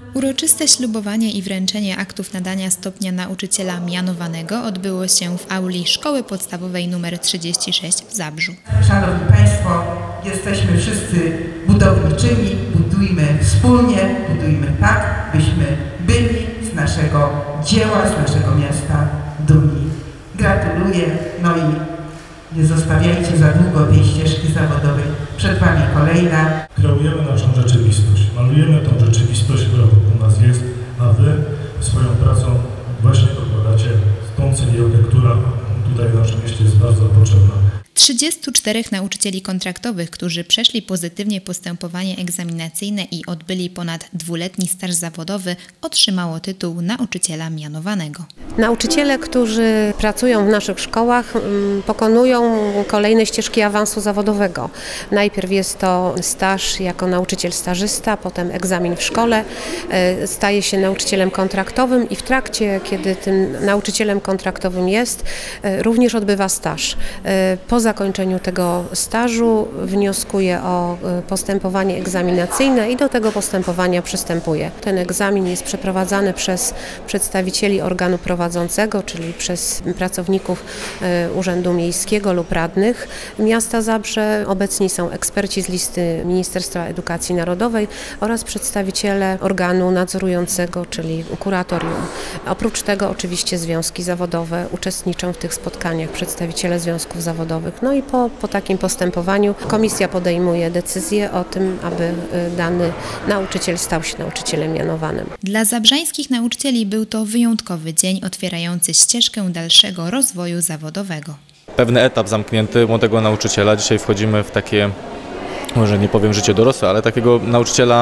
Uroczyste ślubowanie i wręczenie aktów nadania stopnia nauczyciela mianowanego odbyło się w auli Szkoły Podstawowej nr 36 w Zabrzu. Szanowni Państwo, jesteśmy wszyscy budowniczymi, budujmy wspólnie, budujmy tak, byśmy byli z naszego dzieła, z naszego miasta dumni. Gratuluję, no i nie zostawiajcie za długo tej ścieżki zawodowej. Przed Wami kolejna. Kreujemy naszą rzeczywistość, malujemy tą rzeczywistość, która wokół nas jest, a Wy swoją pracą właśnie dokładacie tą cegiełkę, która tutaj w naszym mieście jest bardzo potrzebna. 34 nauczycieli kontraktowych, którzy przeszli pozytywnie postępowanie egzaminacyjne i odbyli ponad dwuletni staż zawodowy, otrzymało tytuł nauczyciela mianowanego. Nauczyciele, którzy pracują w naszych szkołach, pokonują kolejne ścieżki awansu zawodowego. Najpierw jest to staż jako nauczyciel stażysta, potem egzamin w szkole, staje się nauczycielem kontraktowym i w trakcie, kiedy tym nauczycielem kontraktowym jest, również odbywa staż. Po zakończeniu tego stażu wnioskuje o postępowanie egzaminacyjne i do tego postępowania przystępuje. Ten egzamin jest przeprowadzany przez przedstawicieli organu prowadzącego, czyli przez pracowników Urzędu Miejskiego lub radnych miasta Zabrze. Obecni są eksperci z listy Ministerstwa Edukacji Narodowej oraz przedstawiciele organu nadzorującego, czyli kuratorium. Oprócz tego oczywiście związki zawodowe uczestniczą w tych spotkaniach, przedstawiciele związków zawodowych. No i po takim postępowaniu komisja podejmuje decyzję o tym, aby dany nauczyciel stał się nauczycielem mianowanym. Dla zabrzańskich nauczycieli był to wyjątkowy dzień otwierający ścieżkę dalszego rozwoju zawodowego. Pewny etap zamknięty młodego nauczyciela. Dzisiaj wchodzimy w takie, może nie powiem życie dorosłe, ale takiego nauczyciela,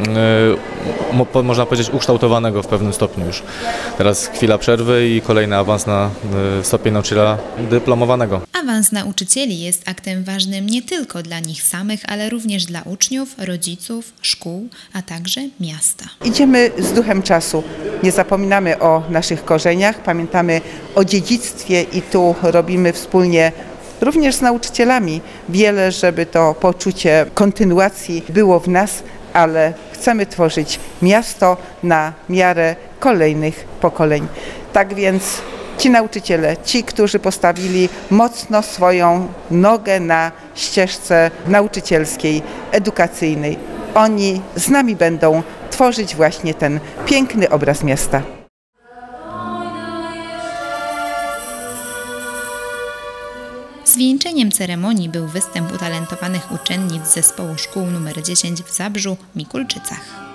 można powiedzieć, ukształtowanego w pewnym stopniu już. Teraz chwila przerwy i kolejny awans na stopień nauczyciela dyplomowanego. Awans nauczycieli jest aktem ważnym nie tylko dla nich samych, ale również dla uczniów, rodziców, szkół, a także miasta. Idziemy z duchem czasu. Nie zapominamy o naszych korzeniach, pamiętamy o dziedzictwie i tu robimy wspólnie również z nauczycielami wiele, żeby to poczucie kontynuacji było w nas, ale chcemy tworzyć miasto na miarę kolejnych pokoleń. Tak więc ci nauczyciele, ci, którzy postawili mocno swoją nogę na ścieżce nauczycielskiej, edukacyjnej, oni z nami będą tworzyć właśnie ten piękny obraz miasta. Zwieńczeniem ceremonii był występ utalentowanych uczennic z zespołu szkół nr 10 w Zabrzu, Mikulczycach.